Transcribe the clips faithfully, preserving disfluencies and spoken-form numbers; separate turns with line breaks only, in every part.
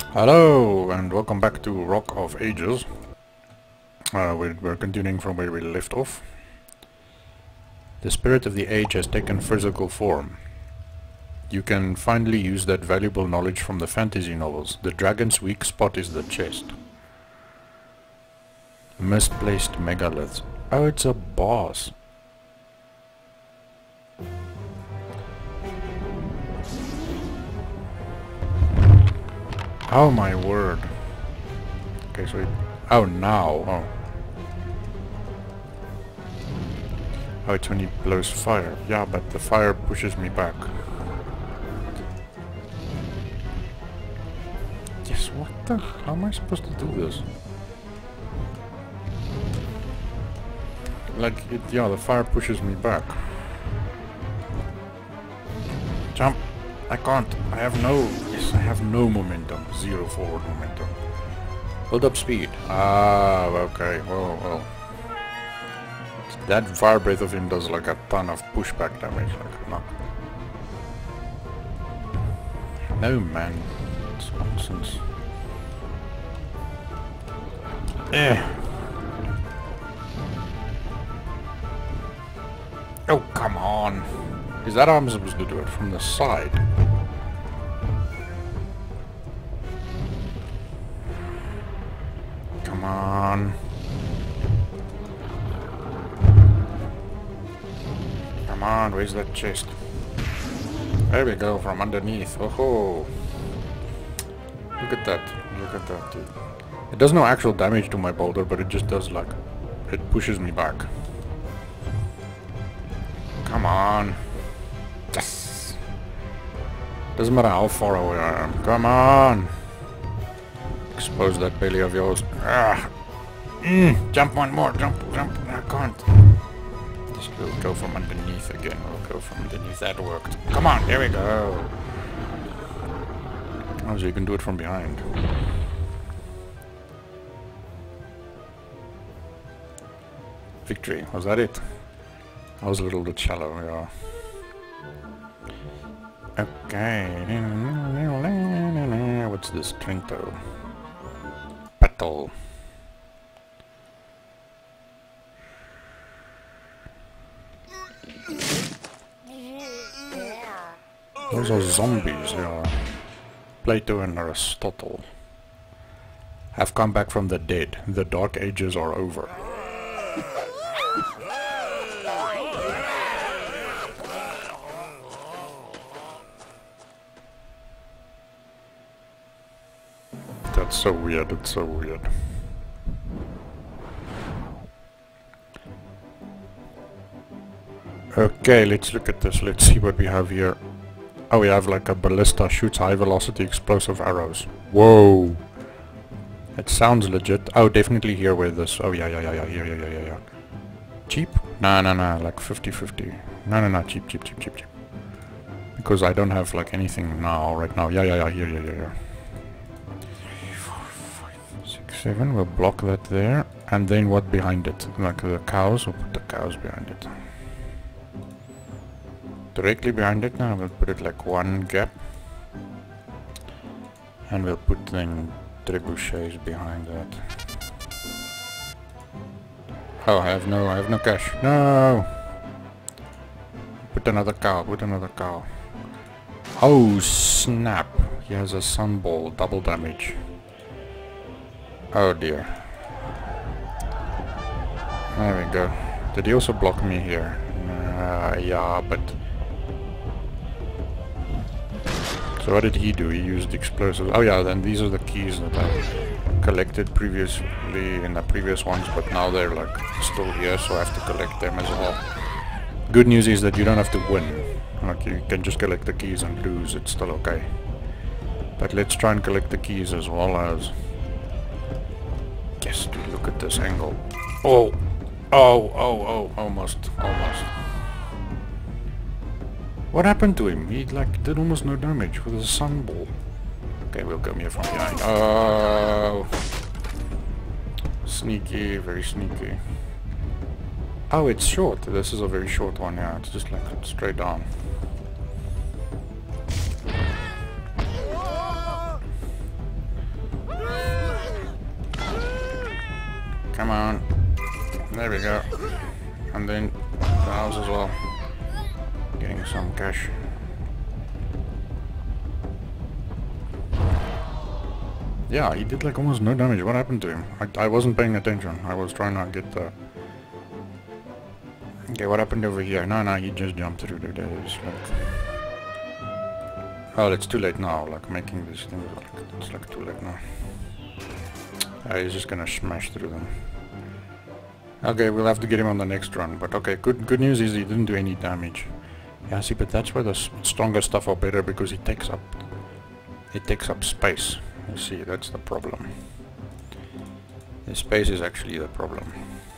Hello and welcome back to Rock of Ages. Uh, we're, we're continuing from where we left off. The spirit of the age has taken physical form. You can finally use that valuable knowledge from the fantasy novels. The dragon's weak spot is the chest. Misplaced megaliths. Oh, it's a boss. Oh my word. Okay, so it, oh now. Oh. Oh, it's when he blows fire. Yeah, but the fire pushes me back. Yes, what the? How am I supposed to do this? Like, it, yeah, the fire pushes me back. Jump! I can't. I have no... Yes, I have no momentum. Zero forward momentum. Build up speed. Ah, okay. Well, well. That fire breath of him does like a ton of pushback damage. Like, no. No, man. It's nonsense. Eh. Oh, come on. Is that how I'm supposed to do it? From the side? Come on. Come on, where's that chest? There we go, from underneath. Oh ho! Look at that. Look at that, dude. It does no actual damage to my boulder, but it just does like... It pushes me back. Come on. Yes! Doesn't matter how far away I am. Come on! Expose that belly of yours. Ah. Mm. Jump one more. Jump, jump. I can't. Just we'll go from underneath again. We'll go from underneath. That worked. Come on. There we go. Oh, so you can do it from behind. Victory. Was that it? That was a little bit shallow, yeah. Okay. What's this? Trinto. Battle. Those are zombies, yeah. Plato and Aristotle have come back from the dead. The dark ages are over. That's so weird, it's so weird. Okay, let's look at this. Let's see what we have here. Oh, we have like a ballista, shoots high velocity explosive arrows. Whoa! It sounds legit. Oh, definitely here where this... Oh, yeah, yeah, yeah, yeah, yeah, yeah, yeah, yeah. Cheap? Nah, nah, nah, like fifty fifty. No, no, no, cheap, cheap, cheap, cheap, cheap. Because I don't have like anything now, right now. Yeah, yeah, yeah, here, yeah, yeah, yeah. Seven, we'll block that there. And then what behind it? Like the cows, we'll put the cows behind it. Directly behind it now, we'll put it like one gap. And we'll put then trebuchets behind that. Oh, I have no, I have no cash. No! Put another cow, put another cow. Oh, snap! He has a sunball, double damage. Oh dear. There we go. Did he also block me here? Uh, yeah, but... So what did he do? He used explosives. Oh yeah, then these are the keys that I collected previously in the previous ones, but now they're like still here, so I have to collect them as well. Good news is that you don't have to win. Like you can just collect the keys and lose, it's still okay. But let's try and collect the keys as well as... Yes, dude, look at this angle. Oh! Oh, oh, oh, almost, almost. What happened to him? He like did almost no damage with his sunball. Okay, we'll come here from behind. Oh! Sneaky, very sneaky. Oh, it's short. This is a very short one, yeah. It's just like straight down. Come on. There we go. And then the house as well. Getting some cash. Yeah, he did like almost no damage. What happened to him? I, I wasn't paying attention. I was trying to get the... Okay, what happened over here? No, no, he just jumped through the days. Like... Oh, it's too late now. Like making these things, like, it's like too late now. Uh, he's just gonna smash through them. Okay, we'll have to get him on the next run. But okay, good good news is he didn't do any damage. Yeah, see, but that's where the s stronger stuff are better because it takes up it takes up space. You see, that's the problem. The space is actually the problem.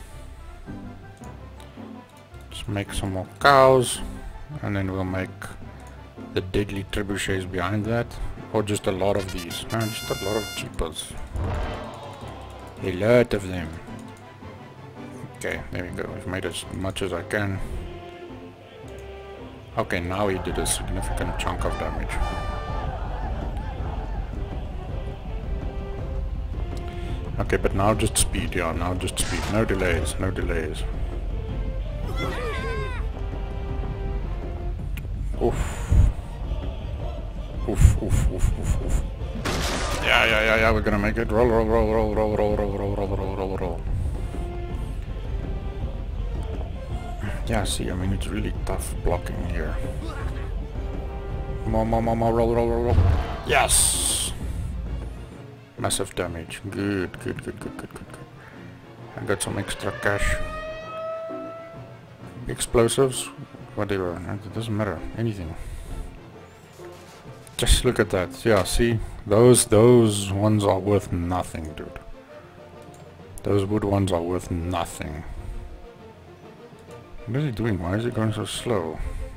Let's make some more cows, and then we'll make the deadly trebuchets behind that, or just a lot of these. No, just a lot of jeepers. A lot of them. Okay, there we go. We've made as much as I can. Okay, now he did a significant chunk of damage. Okay, but now just speed, yeah, now just speed. No delays, no delays. Oof. Oof, oof, oof, oof, oof. Yeah, yeah, yeah, yeah, we're gonna make it. Roll, roll, roll, roll, roll, roll, roll, roll, roll, roll, roll, roll. Yeah, see, I mean, it's really tough blocking here. More, more, more, more, roll, roll, roll, roll. Yes! Massive damage. Good, good, good, good, good, good, good. I got some extra cash. Explosives, whatever, it doesn't matter, anything. Just look at that. Yeah, see, those those ones are worth nothing, dude. Those wood ones are worth nothing. What is he doing? Why is it going so slow?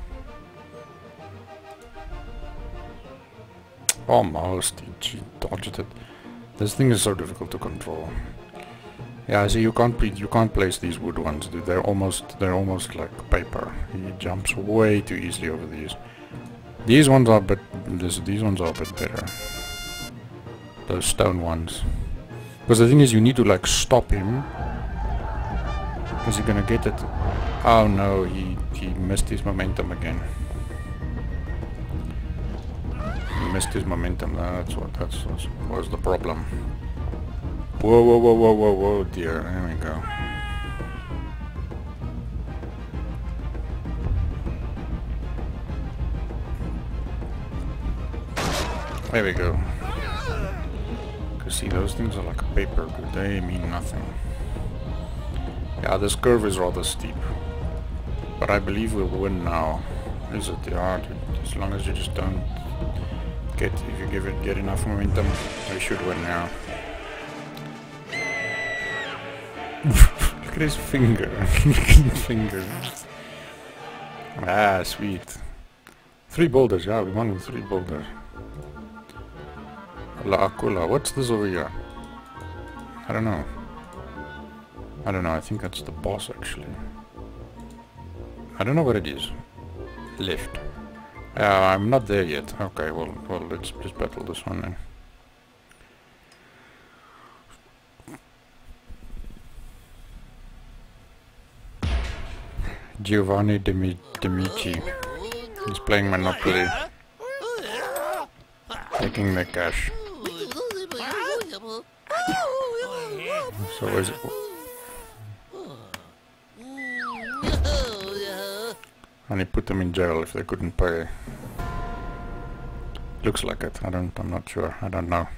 Almost, he dodged it. This thing is so difficult to control. Yeah, see, you can't be, you can't place these wood ones, dude. They're almost they're almost like paper. He jumps way too easily over these. These ones are a bit this, these ones are a bit better. Those stone ones. Because the thing is, you need to like stop him. Is he gonna get it? Oh no, he he missed his momentum again. He missed his momentum. That's what that's what was the problem. Whoa, whoa, whoa, whoa, whoa, whoa, dear. There we go. There we go. Cause see, those things are like paper, but they mean nothing. Yeah, this curve is rather steep, but I believe we'll win now. Is it? Yeah, as long as you just don't get, if you give it get enough momentum, we should win now. Look at his finger. Look at his finger. Ah, sweet. Three boulders, yeah, we won with three boulders. La Aquila. What's this over here? I don't know. I don't know, I think that's the boss actually. I don't know what it is. Left. Uh, I'm not there yet. Okay, well, well, let's just battle this one then. Giovanni D'Amici. He's playing Monopoly. Taking the cash. So is it? And he put them in jail if they couldn't pay. Looks like it. I don't. I'm not sure. I don't know.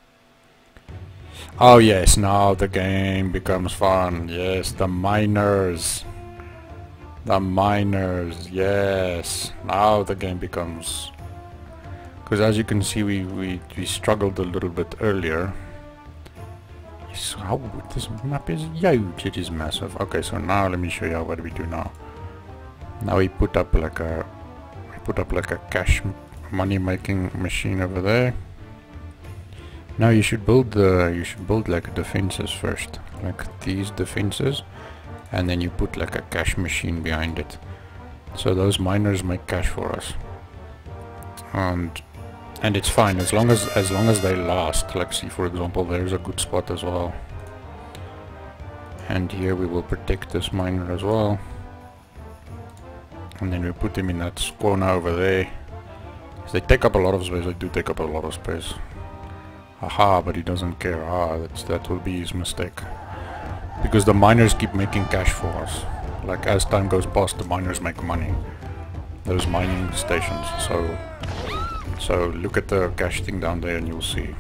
Oh yes, now the game becomes fun. Yes, the miners. The miners. Yes. Now the game becomes. Because as you can see, we we we struggled a little bit earlier. So how this map is huge. It is massive. Okay, so now let me show you what we do now. Now we put up like a we put up like a cash money making machine over there. Now you should build the you should build like defenses first, like these defenses, and then you put like a cash machine behind it. So those miners make cash for us, and and it's fine as long as as long as they last. Like see, for example, there's a good spot as well. And here we will protect this miner as well. And then we put him in that corner over there. They take up a lot of space, they do take up a lot of space. Aha, but he doesn't care. Ah, that's, that will be his mistake. Because the miners keep making cash for us. Like as time goes past, the miners make money. Those mining stations. So, so look at the cash thing down there and you'll see.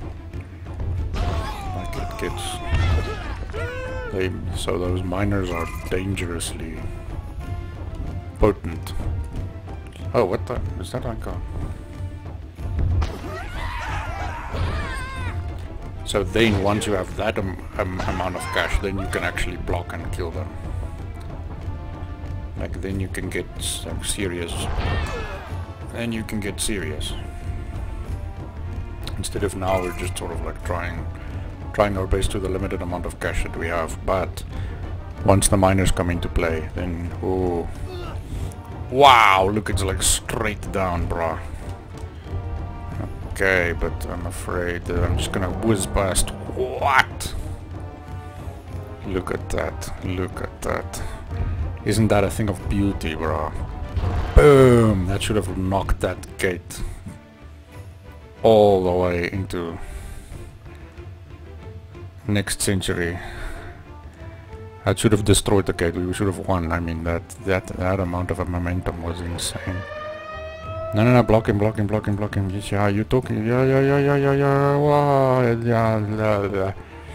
Like it gets... They, so those miners are dangerously potent. Oh, what the... Is that like a... So then, once you have that um, um, amount of cash, then you can actually block and kill them. Like, then you can get like, serious. Then you can get serious. Instead of now, we're just sort of like trying, trying our best to the limited amount of cash that we have. But once the miners come into play, then oh, wow! Look, it's like straight down, bruh. Okay, but I'm afraid that I'm just gonna whiz past. What? Look at that. Look at that. Isn't that a thing of beauty, bro? Boom! That should have knocked that gate all the way into next century. That should have destroyed the gate. We should have won. I mean, that that that amount of a momentum was insane. No, no, no, block him, block him, block him, block him. Yes, yeah, you talking? Yeah, yeah, yeah, yeah, yeah, yeah, wow, yeah, yeah, yeah.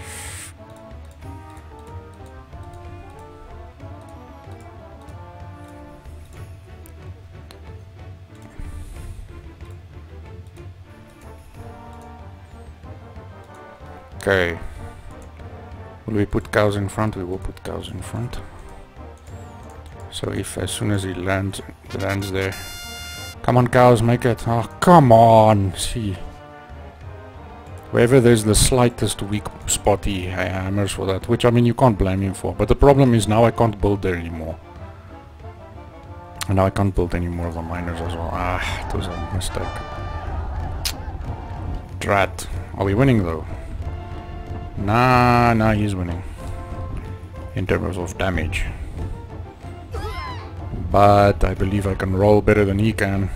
Okay. Will we put cows in front? We will put cows in front. So if as soon as he lands, lands there. Come on, cows, make it. Oh, come on. See. Wherever there's the slightest weak spot, he hammers for that. Which, I mean, you can't blame him for. But the problem is now I can't build there anymore. And now I can't build any more of the miners as well. Ah, it was a mistake. Drat. Are we winning, though? Nah, nah, he's winning. In terms of damage. But I believe I can roll better than he can.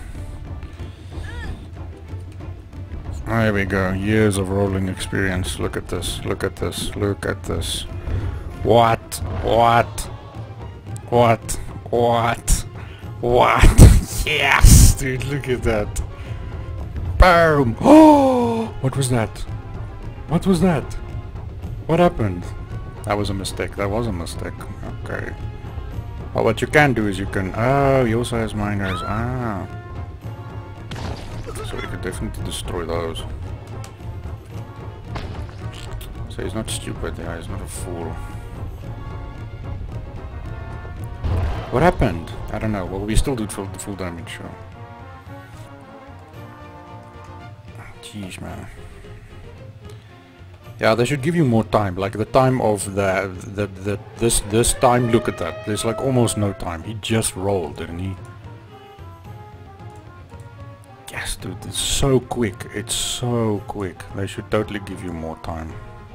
There we go. Years of rolling experience. Look at this. Look at this. Look at this. What? What? What? What? What? Yes! Dude, look at that. Boom! Oh! What was that? What was that? What happened? That was a mistake. That was a mistake. Okay. Well, what you can do is you can... Oh, he also has miners. Ah. So we could definitely destroy those. So he's not stupid. Yeah, he's not a fool. What happened? I don't know. Well, we still did full, full damage, so... Jeez, man. Yeah, they should give you more time, like the time of the, the, the, this, this time, look at that, there's like almost no time, he just rolled, didn't he? Yes, dude, it's so quick, it's so quick, they should totally give you more time.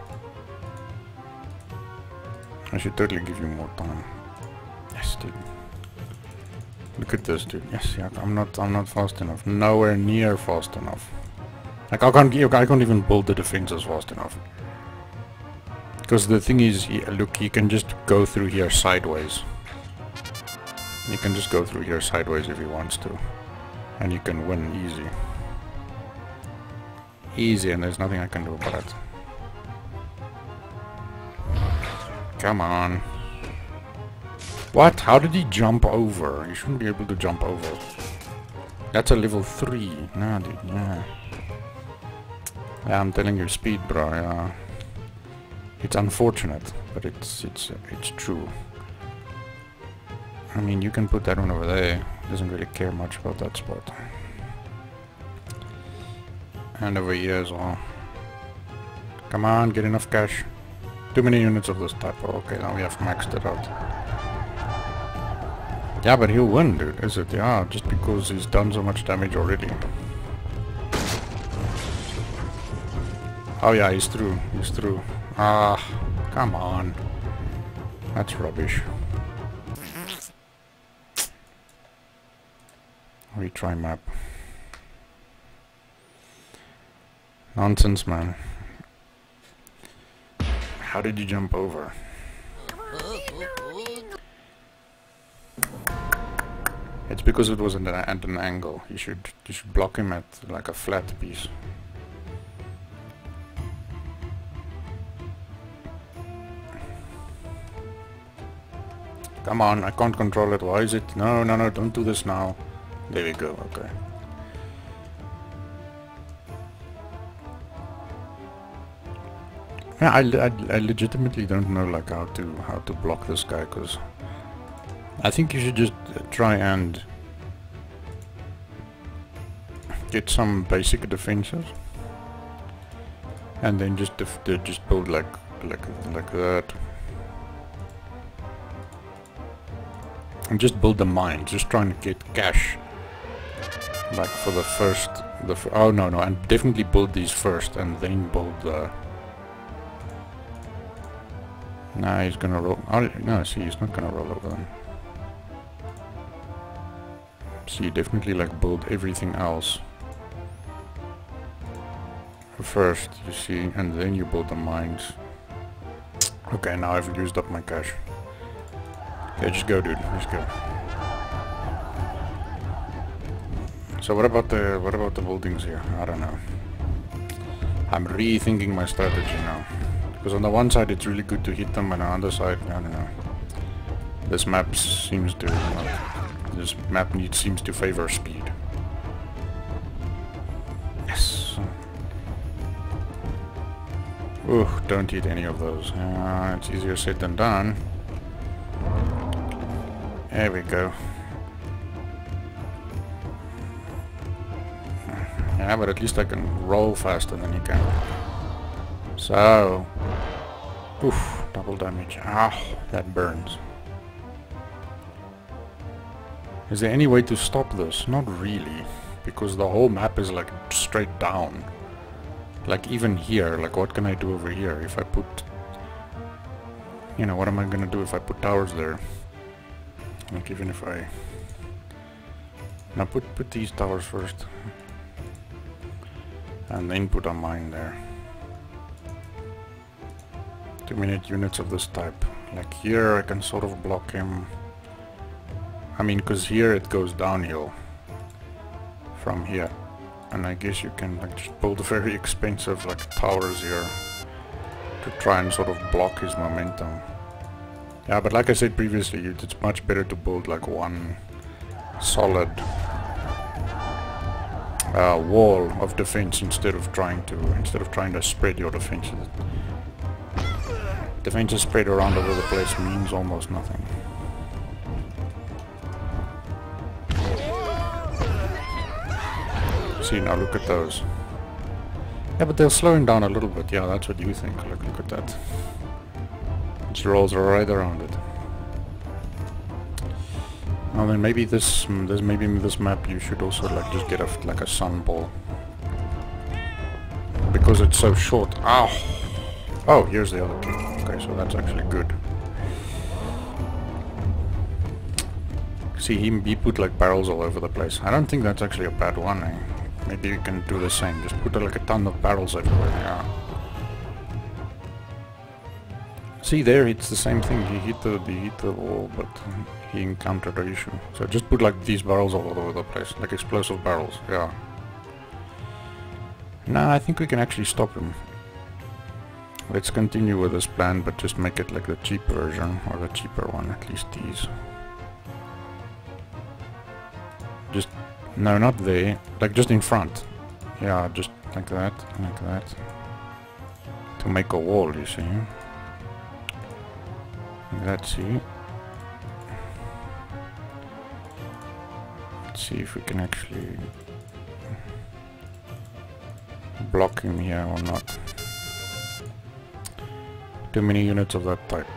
I should totally give you more time. Yes, dude. Look at this, dude, yes, yeah, I'm not, I'm not fast enough, nowhere near fast enough. Like I can't, I can't even build the defenses fast enough. Because the thing is, he, look, he can just go through here sideways. He can just go through here sideways if he wants to. And you can win easy. Easy, and there's nothing I can do about it. Come on. What? How did he jump over? You shouldn't be able to jump over. That's a level three. Nah, dude, yeah. Yeah, I'm telling you, speed, bro. Yeah. It's unfortunate, but it's it's it's true. I mean, you can put that one over there. Doesn't really care much about that spot. And over here as well. Come on, get enough cash. Too many units of this type. Oh, okay, now we have maxed it out. Yeah, but he'll win, dude. Is it? Yeah, just because he's done so much damage already. Oh yeah, he's through. He's through. Ah, come on. That's rubbish. Retry map. Nonsense, man. How did you jump over? It's because it was at an, at an angle. You should you should block him at like a flat piece. Come on, I can't control it. Why is it? No, no, no, don't do this now. There we go, okay. Yeah, I, I, I legitimately don't know like how to how to block this guy, because I think you should just try and get some basic defenses, and then just def just build like like like that, and just build the mine. Just trying to get cash, like for the first the f oh no no, and definitely build these first, and then build the. Nah, he's gonna roll. Oh, no, see, he's not gonna roll over them. So you definitely like build everything else first, you see, and then you build the mines. Okay, now I've used up my cash. Okay, just go, dude. Just go. So what about the what about the buildings here? I don't know. I'm rethinking my strategy now. Because on the one side it's really good to hit them, and on the other side, I don't know. This map seems to not, this map need seems to favor speed. Yes. Ooh, don't hit any of those. Uh, it's easier said than done. There we go. Yeah, but at least I can roll faster than you can. So, oof, double damage. Ah, that burns. Is there any way to stop this? Not really, because the whole map is like straight down. Like even here, like what can I do over here if I put, you know, what am I gonna do if I put towers there? Like even if I, now put, put these towers first, and then put a mine there. Two minute units of this type. Like here I can sort of block him. I mean, because here it goes downhill from here, and I guess you can like just build very expensive like towers here to try and sort of block his momentum. Yeah, but like I said previously, it's much better to build like one solid uh, wall of defense instead of trying to instead of trying to spread your defenses. Defenses spread around over the place means almost nothing. See, now look at those. Yeah, but they're slowing down a little bit. Yeah, that's what you think. Look, look at that. It rolls right around it. Well, then maybe this, this, maybe in this map you should also like just get a like a sun ball, because it's so short. Ow! Oh, here's the other key. Okay, so that's actually good. See, he, he put like barrels all over the place. I don't think that's actually a bad one, eh? Maybe you can do the same. Just put uh, like a ton of barrels everywhere. Yeah. See there, it's the same thing. He hit the he hit the wall, but he encountered an issue. So just put like these barrels all over the place, like explosive barrels. Yeah. Nah, I think we can actually stop him. Let's continue with this plan, but just make it like the cheap version, or the cheaper one, at least these. Just, no, not there, like just in front. Yeah, just like that, like that. To make a wall, you see. Let's see. Let's see if we can actually block him here or not. Too many units of that type.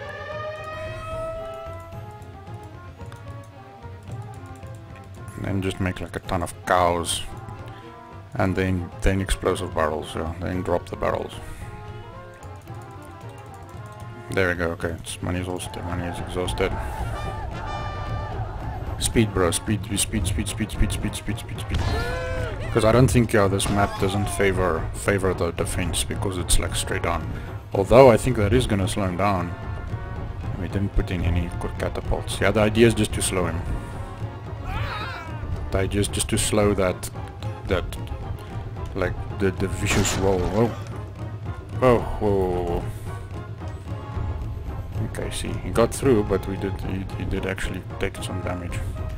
And then just make like a ton of cows, and then then explosive barrels. Yeah, then drop the barrels. There we go, okay. It's money is exhausted. Money is exhausted. Speed, bro. Speed, speed, speed, speed, speed, speed, speed, speed, speed. Because I don't think yeah, this map doesn't favor favor the defense because it's like straight on. Although I think that is gonna slow him down. We didn't put in any good catapults. Yeah, the idea is just to slow him. The idea is just to slow that that like the the vicious roll. Whoa. Oh, whoa, whoa, whoa. Okay, see, he got through, but we did he, he did actually take some damage.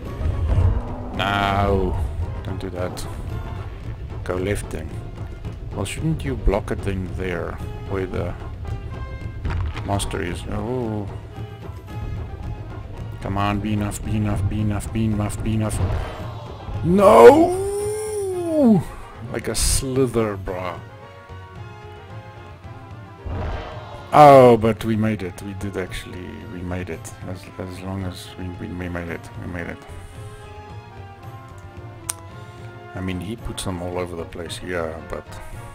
No, don't do that. Go left then. Well, shouldn't you block it in there where the master is? Oh, come on, be enough, be enough, be enough, be enough, be enough. No, like a slither, bruh. Oh, but we made it. We did actually. We made it. As as long as we we, we made it. We made it. I mean, he puts them all over the place. Yeah, but.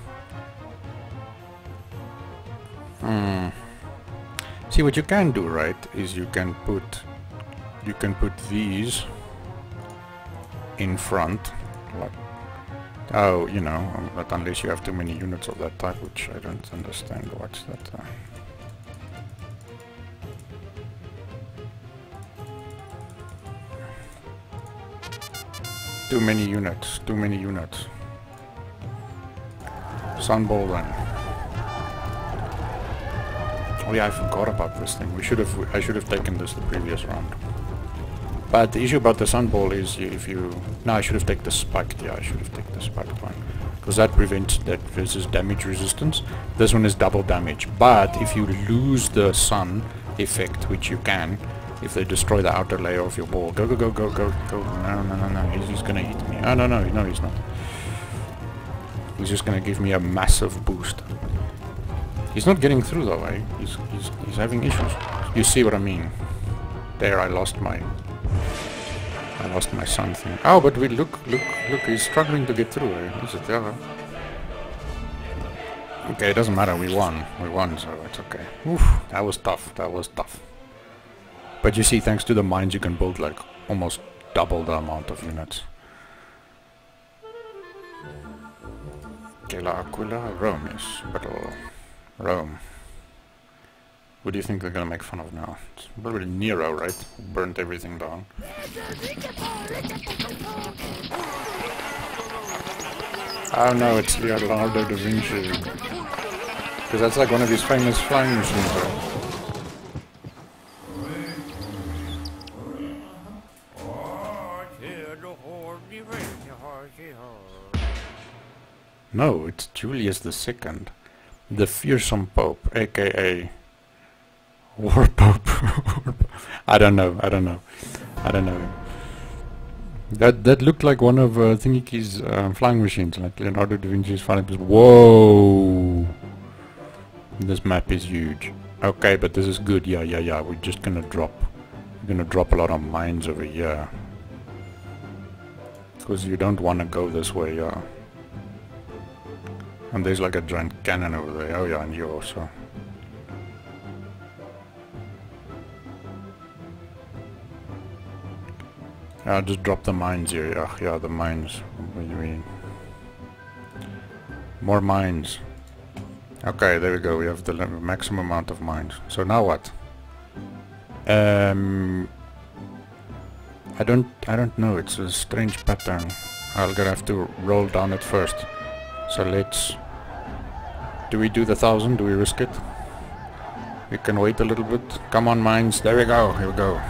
Hmm. See, what you can do, right, is you can put you can put these in front, like. Oh, you know, but unless you have too many units of that type, which I don't understand. What's that? Uh, too many units. Too many units. Sunball then. Oh yeah, I forgot about this thing. We should have. I should have taken this the previous round. But the issue about the sunball is you, if you... No, I should have taken the spiked. Yeah, I should have taken the spiked one. Because that prevents that versus damage resistance. This one is double damage. But if you lose the sun effect, which you can, if they destroy the outer layer of your ball... Go, go, go, go, go, go. No, no, no, no. He's, he's gonna hit me. Oh, no, no, no, he's not. He's just gonna give me a massive boost. He's not getting through though, eh? He's, he's, he's having issues. You see what I mean? There, I lost my... I lost my sun thing. Oh, but we look, look, look, he's struggling to get through, eh? Is it there? Okay, it doesn't matter, we won. We won, so it's okay. Oof, that was tough, that was tough. But you see, thanks to the mines, you can build like almost double the amount of units. Gela Aquila, Rome, yes. Battle. Rome. What do you think they're gonna make fun of now? It's probably Nero, right? Who burnt everything down. Oh no, it's Leonardo da Vinci. Because that's like one of his famous flying machines, right? No, it's Julius the Second. The fearsome Pope, aka War Pope. I don't know, I don't know. I don't know. That that looked like one of uh, Thingiki's uh, flying machines, like Leonardo da Vinci's flying machine. Whoa! This map is huge. Okay, but this is good. Yeah, yeah, yeah. We're just gonna drop. We're gonna drop a lot of mines over here. Because you don't want to go this way, yeah. And there's like a giant cannon over there. Oh yeah, and you also. I'll just drop the mines here. Yeah, yeah, the mines. What do you mean? More mines. Okay, there we go. We have the maximum amount of mines. So now what? Um, I don't. I don't know. It's a strange pattern. I'm gonna have to roll down it first. So let's... Do we do the thousand? Do we risk it? We can wait a little bit. Come on, mines. There we go. Here we go.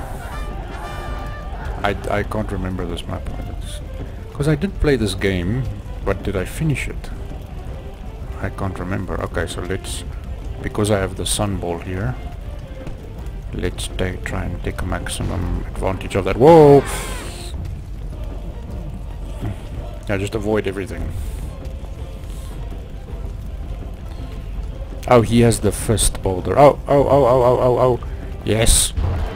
I, I can't remember this map. Because I did play this game, but did I finish it? I can't remember. Okay, so let's... Because I have the sun ball here, let's take, try and take a maximum advantage of that. Whoa! Yeah, just avoid everything. Oh, he has the first boulder. Oh, oh, oh, oh, oh, oh, oh. Yes.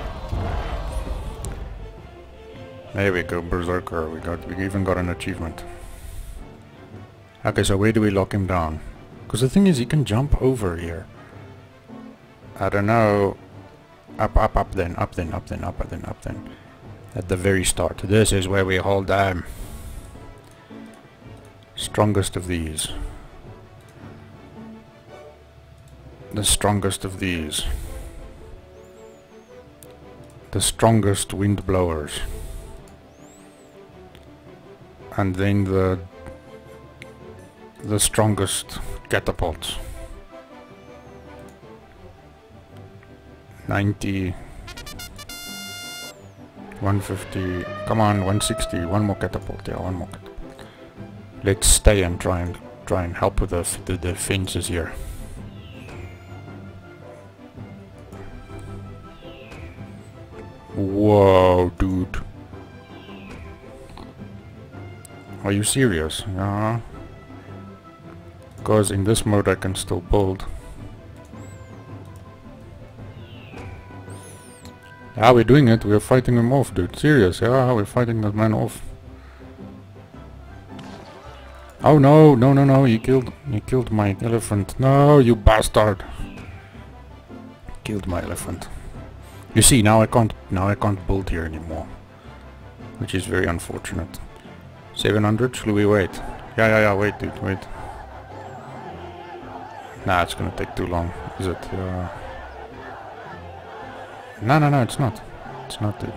There we go, Berserker. We got, we even got an achievement. Okay, so where do we lock him down? Because the thing is, he can jump over here. I don't know. Up, up, up then, up then, up then, up then, up then. At the very start. This is where we hold them. Strongest of these. The strongest of these. The strongest wind blowers. And then the the strongest catapults. ninety, one fifty, come on, one sixty, one more catapult, yeah, one more catapult. Let's stay and try and try and help with the, the defenses here. Whoa, dude. Are you serious? Yeah. Because in this mode I can still build. Yeah, we're doing it. We're fighting him off, dude. Serious, yeah, we're fighting that man off. Oh no, no, no, no, he killed, he killed my elephant. No, you bastard. Killed my elephant. You see, now I can't, now I can't build here anymore. Which is very unfortunate. seven hundred, should we wait? Yeah, yeah, yeah, wait, dude, wait. Nah, it's gonna take too long, is it? Uh, no, no, no, it's not. It's not, dude.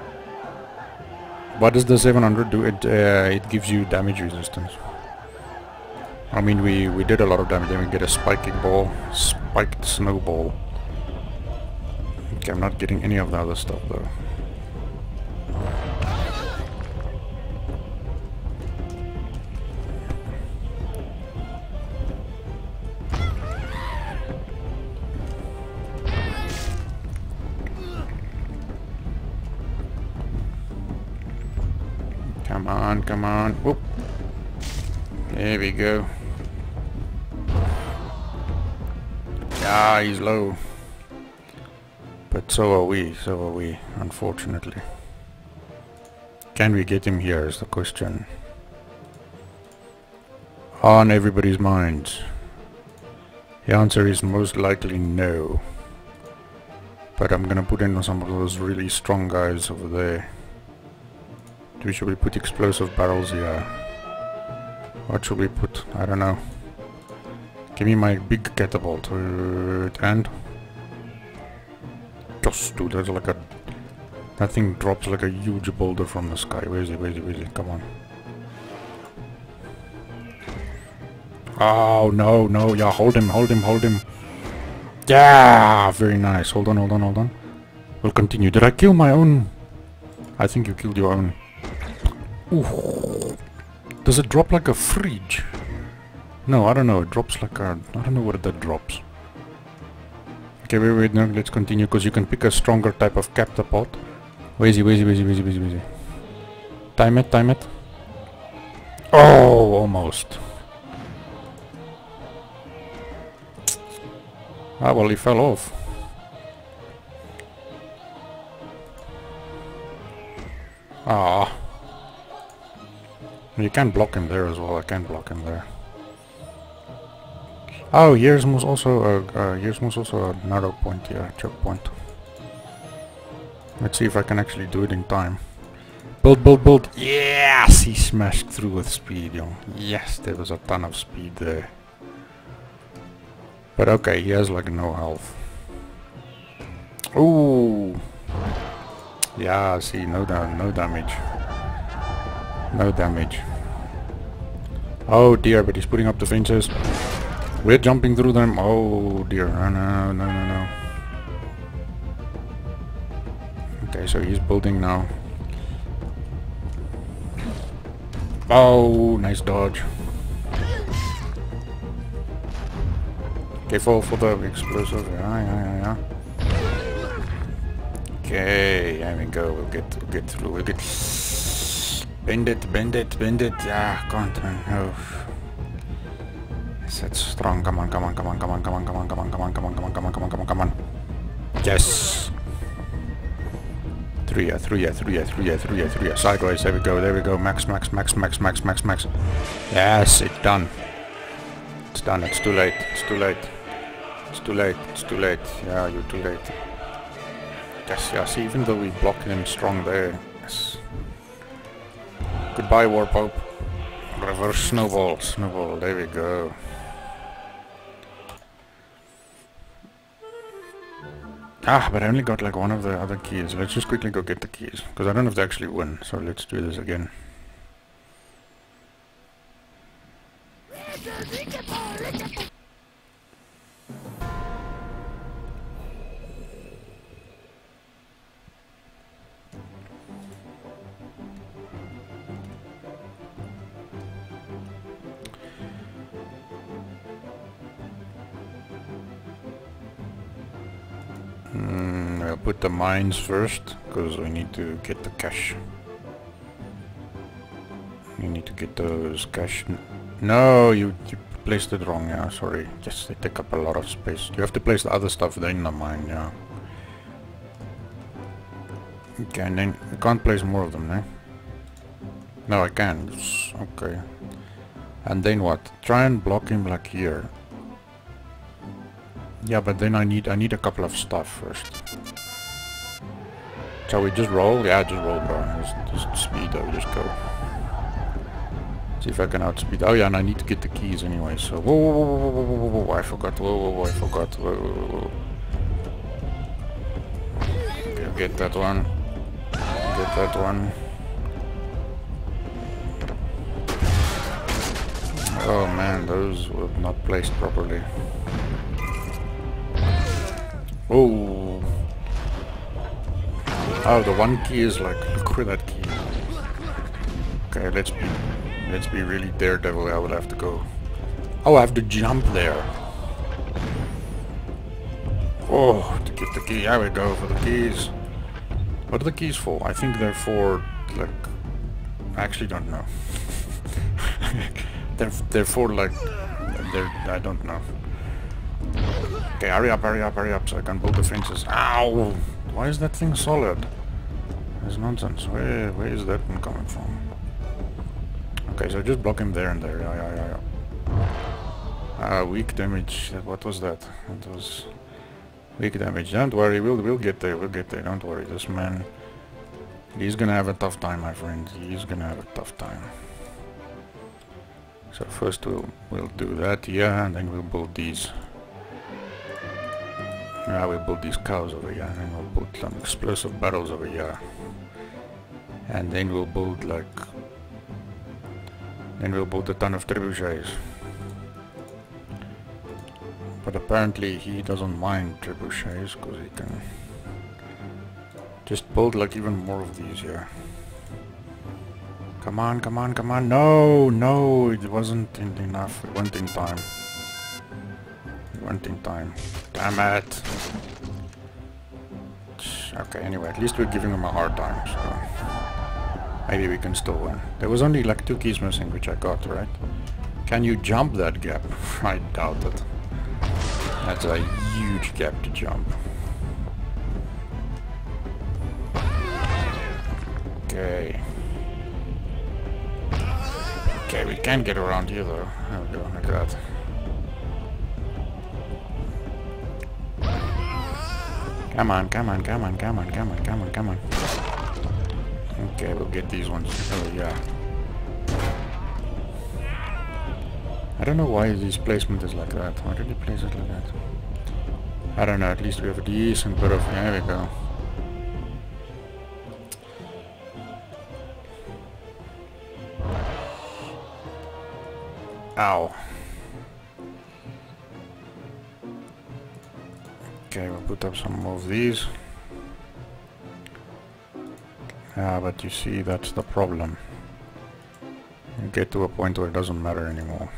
What does the seven hundred do? It, uh, it gives you damage resistance. I mean, we, we did a lot of damage. Then we get a spiking ball, spiked snowball. Okay, I'm not getting any of the other stuff though. Come on, come on. Whoop. There we go. Ah, he's low. But so are we, so are we, unfortunately. Can we get him here is the question. On everybody's minds. The answer is most likely no. But I'm gonna put in some of those really strong guys over there. Do we, should we put explosive barrels here? What should we put? I don't know. Give me my big catapult. Uh, and... Just dude, there's like a... That thing drops like a huge boulder from the sky. Where is it? Where is it? Where is it? Come on. Oh, no, no. Yeah, hold him, hold him, hold him. Yeah, very nice. Hold on, hold on, hold on. We'll continue. Did I kill my own? I think you killed your own. Ooh. Does it drop like a fridge? No, I don't know. It drops like a... I don't know what that drops. Okay, wait, wait, no, let's continue, because you can pick a stronger type of catapult. Where is he, where is he, where is he, where is he, where is he, where is he? Time it, time it. Oh, almost. Ah, well, he fell off. Ah. You can block him there as well. I can block him there. Oh, here's also a uh, here's also a narrow point here, choke point. Let's see if I can actually do it in time. Build, build, build. Yes, he smashed through with speed, yo. Yes, there was a ton of speed there. But okay, he has like no health. Ooh. Yeah, see, no da no damage. No damage. Oh dear, but he's putting up defenses. We're jumping through them. Oh dear. No, no, no, no, no. Okay, so he's building now. Oh, nice dodge. Careful for the explosive. Yeah, yeah, yeah, yeah. Okay, there we go. We'll get, we'll get through. We'll get. Bend it, bend it, bend it. Yeah, can't. No. Yes, that's strong. Come on, come on, come on, come on, come on, come on, come on, come on, come on, come on, come on, come on, come on, come on. Yes. Through here, through here, through here, through here, through here, through here. Sideways. There we go. There we go. Max, max, max, max, max, max, max. Yes, it's done. It's done. It's too late. It's too late. It's too late, it's too late. Yeah, you're too late. Yes, yes, even though we blocked him strong there. Yes. Goodbye, Warpope. Reverse snowball, snowball, there we go. Ah, but I only got like one of the other keys. Let's just quickly go get the keys, because I don't have to actually win, so let's do this again. Mm, I'll put the mines first, because we need to get the cash. We need to get those cash. N no, you, you placed it wrong, yeah, sorry. Yes, they take up a lot of space. You have to place the other stuff then in the mine, yeah. Okay, and then I can't place more of them, eh? No, I can. Yes, okay. And then what? Try and block him like here. Yeah, but then I need I need a couple of stuff first. Shall we just roll? Yeah, just roll, bro. Just, just speed though, just go. See if I can outspeed. Oh yeah, and I need to get the keys anyway, so... Whoa, whoa, whoa, whoa, whoa, whoa, whoa, I forgot. Whoa, whoa, whoa, I forgot. Whoa, whoa, whoa. Okay, get that one. Get that one. Oh man, those were not placed properly. Oh. Oh, the one key is like, look where that key is. Okay, let's be, let's be really daredevil. I will have to go. Oh, I have to jump there. Oh, to get the key. There we go for the keys. What are the keys for? I think they're for, like, I actually don't know. they're, they're for, like, they're, I don't know. Okay, hurry up, hurry up, hurry up, so I can build the fences. Ow! Why is that thing solid? That's nonsense. Where, where is that one coming from? Okay, so just block him there and there. Yeah, yeah, yeah, yeah. Uh, weak damage. What was that? That was weak damage. Don't worry, we'll we'll get there. We'll get there. Don't worry. This man, he's gonna have a tough time, my friend. He's gonna have a tough time. So first we'll we'll do that, yeah, and then we'll build these. Yeah, we'll build these cows over here, and then we'll build some explosive barrels over here. And then we'll build like... Then we'll build a ton of trebuchets. But apparently he doesn't mind trebuchets, because he can... Just build like even more of these here. Come on, come on, come on. No, no, it wasn't in enough. It went in time. It went in time. Damn it. Okay, anyway, at least we're giving him a hard time, so maybe we can still win. There was only like two keys missing, which I got, right? Can you jump that gap? I doubt it. That's a huge gap to jump. Okay. Okay, we can get around here though. There we go, like that. Come on, come on, come on, come on, come on, come on, come on. Okay, we'll get these ones. Oh yeah. I don't know why this placement is like that. Why did he place it like that? I don't know, at least we have a decent bit of... There we go. Ow. Okay, we'll put up some more of these. Yeah, but you see, that's the problem. You get to a point where it doesn't matter anymore.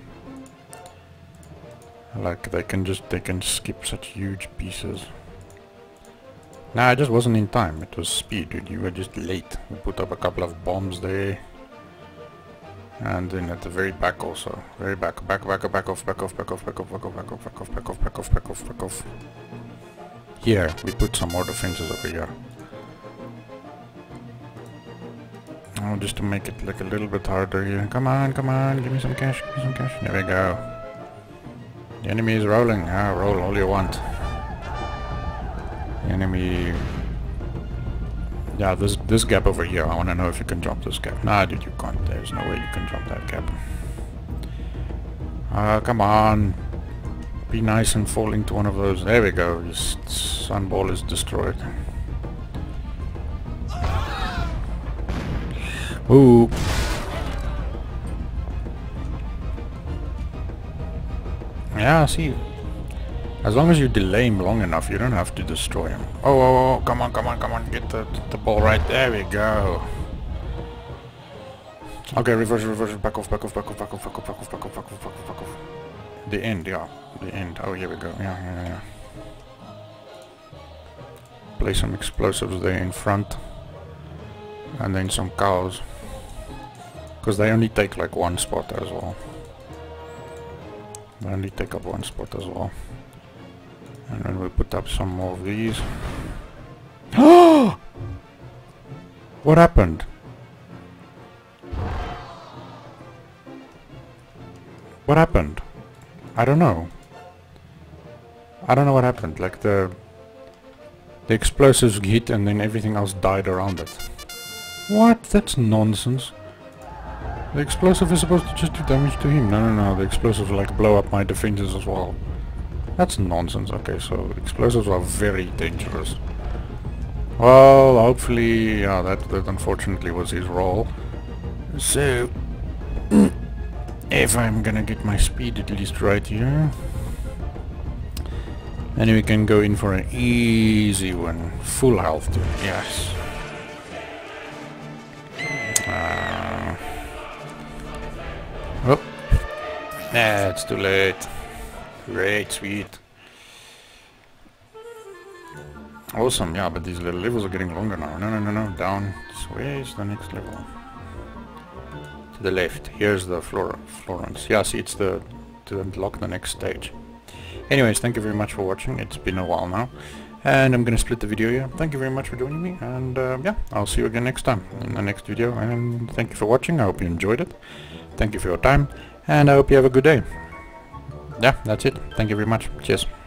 Like, they can just, they can skip such huge pieces. Nah, I just wasn't in time. It was speed, dude. You were just late. We put up a couple of bombs there. And then at the very back also. Very back. Back, back, back off, back off, back off, back off, back off, back off, back off, back off, back off, back off, back off. Here, we put some more defenses over here. Oh, just to make it like a little bit harder here. Come on, come on, give me some cash, give me some cash. There we go. The enemy is rolling. Ah, roll all you want. The enemy... Yeah, this this gap over here. I want to know if you can jump this gap. Nah, dude, you can't. There's no way you can jump that gap. Ah, uh, come on. Be nice and fall into one of those. There we go. His sunball is destroyed. Ooh. Yeah, see. As long as you delay him long enough, you don't have to destroy him. Oh, oh, oh, come on, come on, come on. Get the, the ball right. There we go. Okay, reverse, reverse, back off, back off, back off, back off, back off, back off, back off, back off, back off, back off. The end, yeah. The end. Oh, here we go. Yeah, yeah, yeah. Place some explosives there in front. And then some cows. Because they only take like one spot as well. They only take up one spot as well. And then we'll put up some more of these. What happened? What happened? I don't know. I don't know what happened. Like the the explosives hit and then everything else died around it. What? That's nonsense. The explosive is supposed to just do damage to him. No, no, no. The explosives like blow up my defenses as well. That's nonsense. Okay, so explosives are very dangerous. Well, hopefully, yeah, that, that unfortunately was his role. So, if I'm gonna get my speed at least right here, then we can go in for an easy one. Full health too. Yes. Uh, oh. Nah, it's too late. Great, sweet. Awesome, yeah, but these little levels are getting longer now. No, no, no, no, down. So where's the next level? To the left. Here's the Flor Florence. Yeah, see, it's the to unlock the next stage. Anyways, thank you very much for watching. It's been a while now. And I'm gonna split the video here. Thank you very much for joining me. And uh, yeah, I'll see you again next time in the next video. And thank you for watching. I hope you enjoyed it. Thank you for your time. And I hope you have a good day. Yeah, that's it. Thank you very much. Cheers.